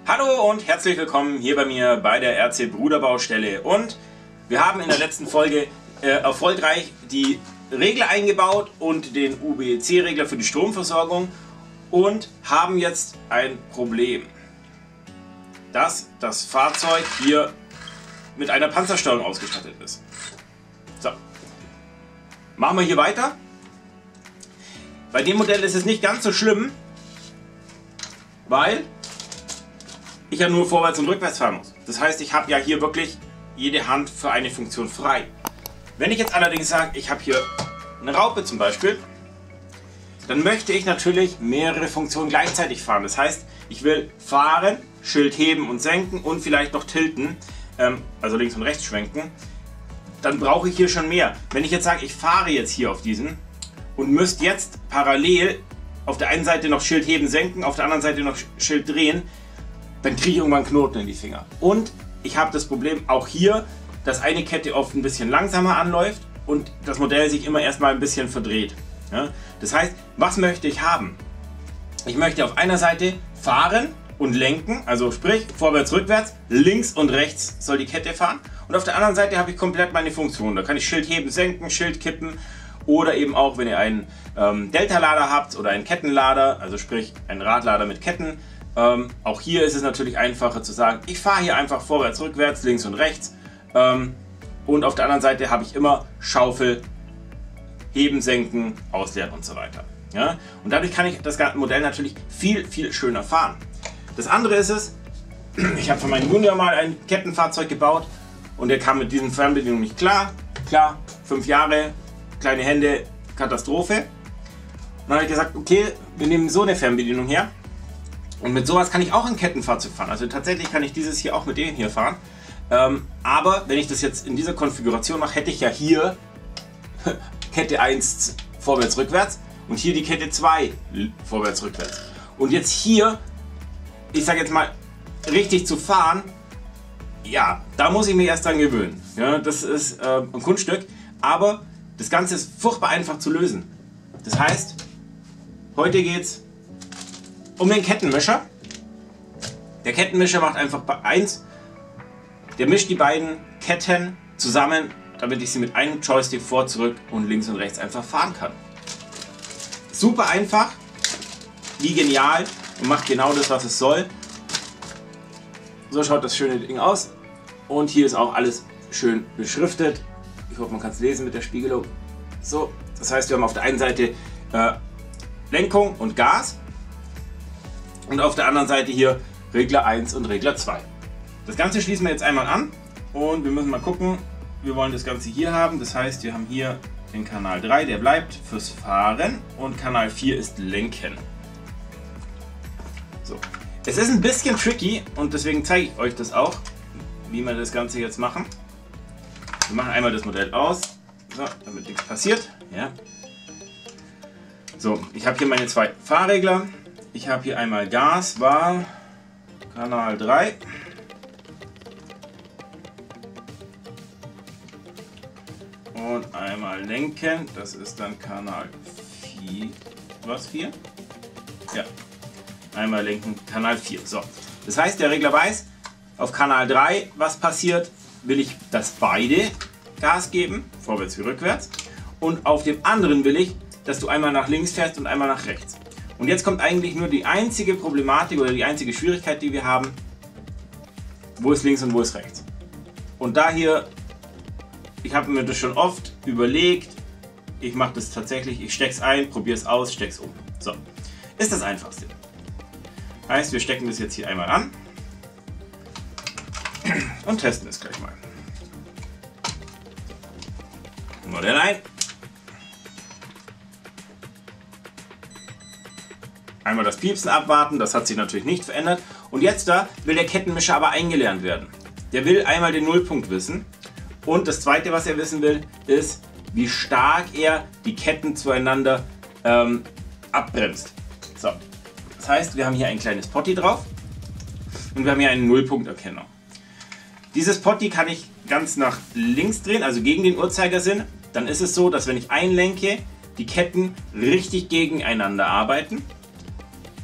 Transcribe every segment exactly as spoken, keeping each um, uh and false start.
Hallo und herzlich willkommen hier bei mir bei der R C Bruder Baustelle. Und wir haben in der letzten Folge äh, erfolgreich die Regler eingebaut und den U B C-Regler für die Stromversorgung und haben jetzt ein Problem, dass das Fahrzeug hier mit einer Panzersteuerung ausgestattet ist. So, machen wir hier weiter. Bei dem Modell ist es nicht ganz so schlimm, weil ich ja nur vorwärts und rückwärts fahren muss. Das heißt, ich habe ja hier wirklich jede Hand für eine Funktion frei. Wenn ich jetzt allerdings sage, ich habe hier eine Raupe zum Beispiel, dann möchte ich natürlich mehrere Funktionen gleichzeitig fahren. Das heißt, ich will fahren, Schild heben und senken und vielleicht noch tilten, ähm, also links und rechts schwenken. Dann brauche ich hier schon mehr. Wenn ich jetzt sage, ich fahre jetzt hier auf diesen und müsste jetzt parallel auf der einen Seite noch Schild heben, senken, auf der anderen Seite noch Schild drehen, dann kriege ich irgendwann Knoten in die Finger. Und ich habe das Problem auch hier, dass eine Kette oft ein bisschen langsamer anläuft und das Modell sich immer erstmal ein bisschen verdreht. Ja? Das heißt, was möchte ich haben? Ich möchte auf einer Seite fahren und lenken, also sprich vorwärts, rückwärts, links und rechts soll die Kette fahren. Und auf der anderen Seite habe ich komplett meine Funktion. Da kann ich Schild heben, senken, Schild kippen oder eben auch, wenn ihr einen ähm, Delta-Lader habt oder einen Kettenlader, also sprich einen Radlader mit Ketten. Ähm, auch hier ist es natürlich einfacher zu sagen, ich fahre hier einfach vorwärts, rückwärts, links und rechts. Ähm, und auf der anderen Seite habe ich immer Schaufel, heben, senken, ausleeren und so weiter. Ja? Und dadurch kann ich das Modell natürlich viel, viel schöner fahren. Das andere ist es, ich habe für meinen Junior mal ein Kettenfahrzeug gebaut und der kam mit diesen Fernbedienungen nicht klar. Klar, fünf Jahre, kleine Hände, Katastrophe. Und dann habe ich gesagt, okay, wir nehmen so eine Fernbedienung her. Und mit sowas kann ich auch ein Kettenfahrzeug fahren. Also tatsächlich kann ich dieses hier auch mit dem hier fahren. Ähm, aber wenn ich das jetzt in dieser Konfiguration mache, hätte ich ja hier Kette eins vorwärts, rückwärts und hier die Kette zwei vorwärts, rückwärts. Und jetzt hier, ich sage jetzt mal, richtig zu fahren, ja, da muss ich mich erst dran gewöhnen. Ja, das ist äh, ein Kunststück, aber das Ganze ist furchtbar einfach zu lösen. Das heißt, heute geht es um den Kettenmischer. Der Kettenmischer macht einfach eins, der mischt die beiden Ketten zusammen, damit ich sie mit einem Joystick vor, zurück und links und rechts einfach fahren kann. Super einfach, wie genial und macht genau das, was es soll. So schaut das schöne Ding aus und hier ist auch alles schön beschriftet. Ich hoffe, man kann es lesen mit der Spiegelung. So, das heißt, wir haben auf der einen Seite äh, Lenkung und Gas. Und auf der anderen Seite hier Regler eins und Regler zwei. Das Ganze schließen wir jetzt einmal an und wir müssen mal gucken, wir wollen das Ganze hier haben. Das heißt, wir haben hier den Kanal drei, der bleibt fürs Fahren und Kanal vier ist Lenken. So. Es ist ein bisschen tricky und deswegen zeige ich euch das auch, wie wir das Ganze jetzt machen. Wir machen einmal das Modell aus, so, damit nichts passiert. Ja. So, ich habe hier meine zwei Fahrregler. Ich habe hier einmal Gas, war Kanal drei. Und einmal Lenken, das ist dann Kanal vier. Was, vier? Ja. Einmal Lenken, Kanal vier. So. Das heißt, der Regler weiß, auf Kanal drei, was passiert, will ich, dass beide Gas geben, vorwärts wie rückwärts. Und auf dem anderen will ich, dass du einmal nach links fährst und einmal nach rechts. Und jetzt kommt eigentlich nur die einzige Problematik oder die einzige Schwierigkeit, die wir haben. Wo ist links und wo ist rechts? Und da hier, ich habe mir das schon oft überlegt, ich mache das tatsächlich, ich stecke es ein, probiere es aus, stecke es um. So, ist das Einfachste. Heißt, wir stecken das jetzt hier einmal an und testen es gleich mal. Modell ein. Einmal das Piepsen abwarten, das hat sich natürlich nicht verändert. Und jetzt da will der Kettenmischer aber eingelernt werden. Der will einmal den Nullpunkt wissen. Und das zweite, was er wissen will, ist, wie stark er die Ketten zueinander ähm, abbremst. So. Das heißt, wir haben hier ein kleines Potti drauf und wir haben hier einen Nullpunkterkenner. Dieses Potti kann ich ganz nach links drehen, also gegen den Uhrzeigersinn. Dann ist es so, dass wenn ich einlenke, die Ketten richtig gegeneinander arbeiten.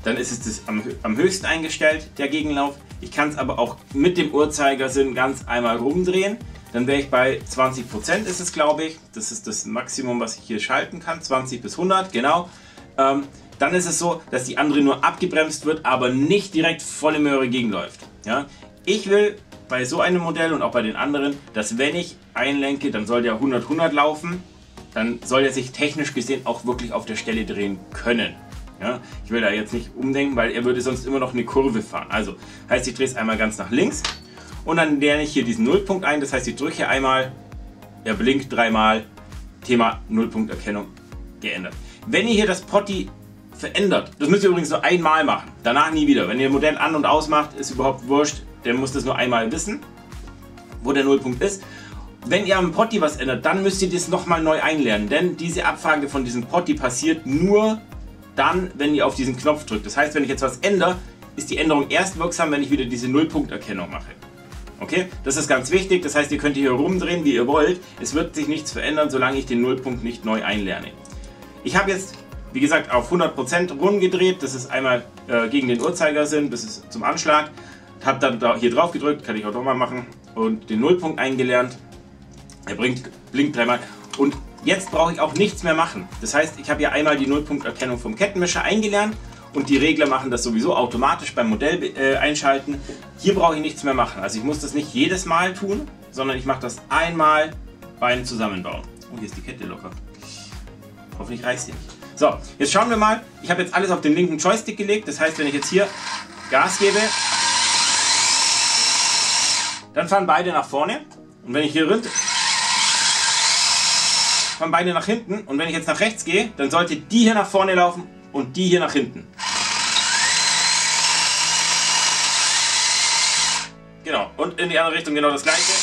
dann ist es das am, am höchsten eingestellt, der Gegenlauf. Ich kann es aber auch mit dem Uhrzeigersinn ganz einmal rumdrehen. Dann wäre ich bei zwanzig Prozent ist es, glaube ich. Das ist das Maximum, was ich hier schalten kann. zwanzig bis hundert, genau. Ähm, dann ist es so, dass die andere nur abgebremst wird, aber nicht direkt volle Möhre gegenläuft. Ja? Ich will bei so einem Modell und auch bei den anderen, dass wenn ich einlenke, dann soll der hundert hundert laufen. Dann soll er sich technisch gesehen auch wirklich auf der Stelle drehen können. Ja? Ich will da jetzt nicht umdenken, weil er würde sonst immer noch eine Kurve fahren. Also heißt, ich drehe es einmal ganz nach links und dann lerne ich hier diesen Nullpunkt ein. Das heißt, ich drücke hier einmal, er blinkt dreimal, Thema Nullpunkterkennung geändert. Wenn ihr hier das Potti verändert, das müsst ihr übrigens nur einmal machen, danach nie wieder. Wenn ihr Modell an- und ausmacht, ist überhaupt wurscht, der muss das nur einmal wissen, wo der Nullpunkt ist. Wenn ihr am Potti was ändert, dann müsst ihr das nochmal neu einlernen, denn diese Abfrage von diesem Potti passiert nur dann, wenn ihr auf diesen Knopf drückt. Das heißt, wenn ich jetzt was ändere, ist die Änderung erst wirksam, wenn ich wieder diese Nullpunkterkennung mache. Okay? Das ist ganz wichtig, das heißt, ihr könnt hier rumdrehen, wie ihr wollt. Es wird sich nichts verändern, solange ich den Nullpunkt nicht neu einlerne. Ich habe jetzt, wie gesagt, auf hundert Prozent rumgedreht. Das ist einmal äh, gegen den Uhrzeigersinn, das ist zum Anschlag. Habe dann da hier drauf gedrückt, kann ich auch nochmal machen, und den Nullpunkt eingelernt. Er bringt, blinkt dreimal. Und jetzt brauche ich auch nichts mehr machen. Das heißt, ich habe ja einmal die Nullpunkterkennung vom Kettenmischer eingelernt und die Regler machen das sowieso automatisch beim Modell äh, einschalten. Hier brauche ich nichts mehr machen. Also ich muss das nicht jedes Mal tun, sondern ich mache das einmal beim Zusammenbauen. Oh, hier ist die Kette locker. Hoffentlich reißt die nicht. So, jetzt schauen wir mal. Ich habe jetzt alles auf den linken Joystick gelegt. Das heißt, wenn ich jetzt hier Gas gebe, dann fahren beide nach vorne. Und wenn ich hier runter, fahren beide nach hinten. Und wenn ich jetzt nach rechts gehe, dann sollte die hier nach vorne laufen und die hier nach hinten. Genau. Und in die andere Richtung genau das gleiche.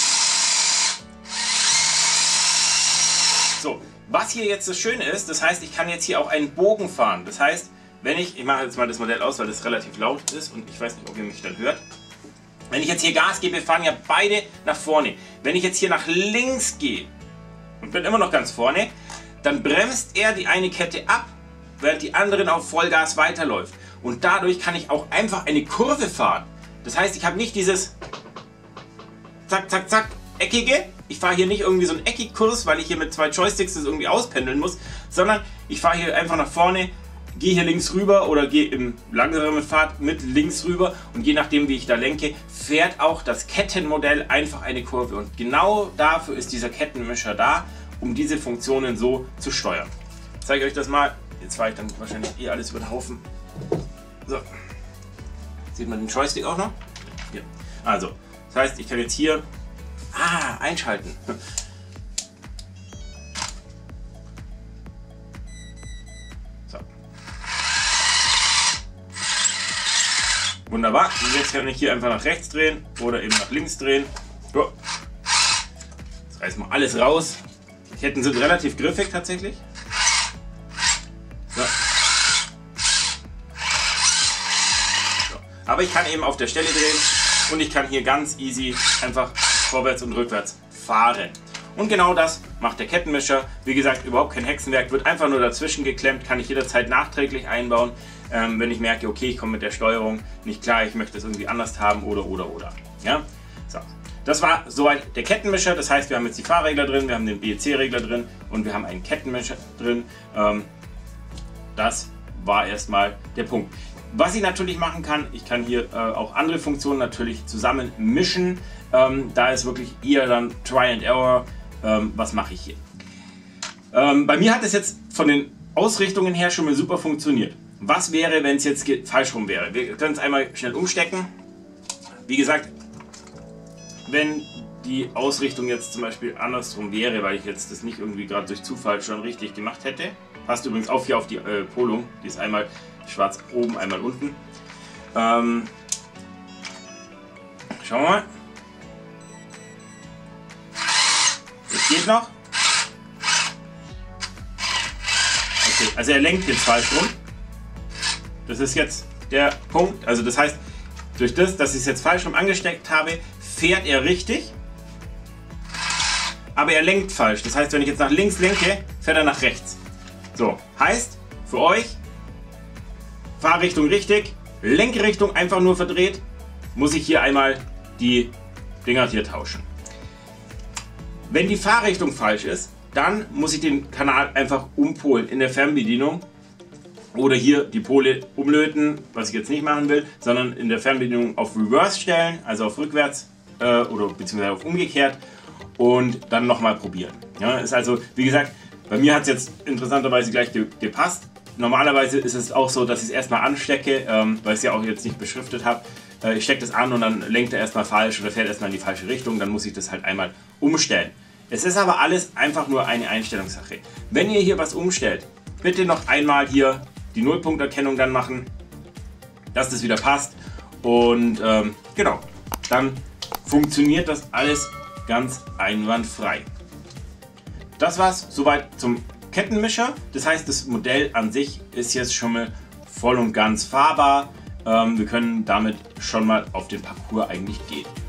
So. Was hier jetzt das Schöne ist, das heißt, ich kann jetzt hier auch einen Bogen fahren. Das heißt, wenn ich, ich mache jetzt mal das Modell aus, weil das relativ laut ist und ich weiß nicht, ob ihr mich dann hört. Wenn ich jetzt hier Gas gebe, fahren ja beide nach vorne. Wenn ich jetzt hier nach links gehe und bin immer noch ganz vorne, dann bremst er die eine Kette ab, während die anderen auf Vollgas weiterläuft. Und dadurch kann ich auch einfach eine Kurve fahren. Das heißt, ich habe nicht dieses zack, zack, zack, eckige. Ich fahre hier nicht irgendwie so einen Eckig-Kurs, weil ich hier mit zwei Joysticks das irgendwie auspendeln muss, sondern ich fahre hier einfach nach vorne, gehe hier links rüber oder gehe im langsamen Fahrt mit links rüber und je nachdem, wie ich da lenke, fährt auch das Kettenmodell einfach eine Kurve. Und genau dafür ist dieser Kettenmischer da, um diese Funktionen so zu steuern. Ich zeige euch das mal. Jetzt fahre ich dann wahrscheinlich eh alles über den Haufen. So. Sieht man den Joystick auch noch? Hier. Also, das heißt, ich kann jetzt hier Ah, einschalten. So. Wunderbar. Und jetzt kann ich hier einfach nach rechts drehen oder eben nach links drehen. So. Jetzt reißen wir alles raus. Die Ketten sind relativ griffig tatsächlich. So. So. Aber ich kann eben auf der Stelle drehen und ich kann hier ganz easy einfach vorwärts und rückwärts fahren. Und genau das macht der Kettenmischer. Wie gesagt, überhaupt kein Hexenwerk, wird einfach nur dazwischen geklemmt, kann ich jederzeit nachträglich einbauen, ähm, wenn ich merke, okay, ich komme mit der Steuerung nicht klar, ich möchte es irgendwie anders haben oder oder oder. Ja? So. Das war soweit der Kettenmischer, das heißt, wir haben jetzt die Fahrregler drin, wir haben den B E C-Regler drin und wir haben einen Kettenmischer drin. Ähm, das war erstmal der Punkt. Was ich natürlich machen kann, ich kann hier äh, auch andere Funktionen natürlich zusammen mischen. Ähm, da ist wirklich eher dann Try and Error. Ähm, was mache ich hier? Ähm, bei mir hat es jetzt von den Ausrichtungen her schon mal super funktioniert. Was wäre, wenn es jetzt falsch rum wäre? Wir können es einmal schnell umstecken. Wie gesagt, wenn die Ausrichtung jetzt zum Beispiel andersrum wäre, weil ich jetzt das nicht irgendwie gerade durch Zufall schon richtig gemacht hätte. Passt übrigens auch hier auf die äh, Polung. Die ist einmal schwarz oben, einmal unten. Ähm, schauen wir mal. Das geht noch. Okay, also er lenkt jetzt falsch rum. Das ist jetzt der Punkt. Also das heißt, durch das, dass ich es jetzt falsch rum angesteckt habe, fährt er richtig. Aber er lenkt falsch. Das heißt, wenn ich jetzt nach links lenke, fährt er nach rechts. So, heißt für euch, Fahrrichtung richtig, Lenkrichtung einfach nur verdreht, muss ich hier einmal die Dinger hier tauschen. Wenn die Fahrrichtung falsch ist, dann muss ich den Kanal einfach umpolen in der Fernbedienung oder hier die Pole umlöten, was ich jetzt nicht machen will, sondern in der Fernbedienung auf Reverse stellen, also auf rückwärts äh, oder beziehungsweise auf umgekehrt und dann nochmal probieren. Ja, ist also, wie gesagt, bei mir hat es jetzt interessanterweise gleich ge gepasst. Normalerweise ist es auch so, dass ich es erstmal anstecke, ähm, weil ich es ja auch jetzt nicht beschriftet habe. Äh, ich stecke das an und dann lenkt er erstmal falsch oder fährt erstmal in die falsche Richtung, dann muss ich das halt einmal umstellen. Es ist aber alles einfach nur eine Einstellungssache. Wenn ihr hier was umstellt, bitte noch einmal hier die Nullpunkterkennung dann machen, dass das wieder passt und ähm, genau, dann funktioniert das alles ganz einwandfrei. Das war's soweit zum Kettenmischer. Das heißt, das Modell an sich ist jetzt schon mal voll und ganz fahrbar. Ähm, wir können damit schon mal auf den Parcours eigentlich gehen.